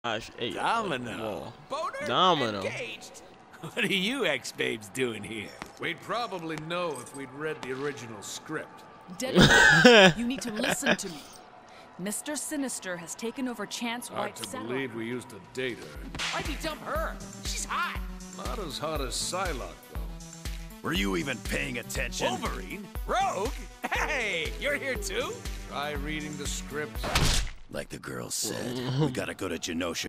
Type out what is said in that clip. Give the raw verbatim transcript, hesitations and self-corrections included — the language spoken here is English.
Gosh, hey, Domino. Boner Domino. engaged. What are you ex-babes doing here? We'd probably know if we'd read the original script. Deadpool, you need to listen to me. Mister Sinister has taken over Chance Hard White's to settlement. believe we used to date her. Why'd you dump her? She's hot. Not as hot as Psylocke, though. Were you even paying attention? Wolverine? Rogue? Hey, you're here too? Try reading the script. Like the girl said, we gotta go to Genosha.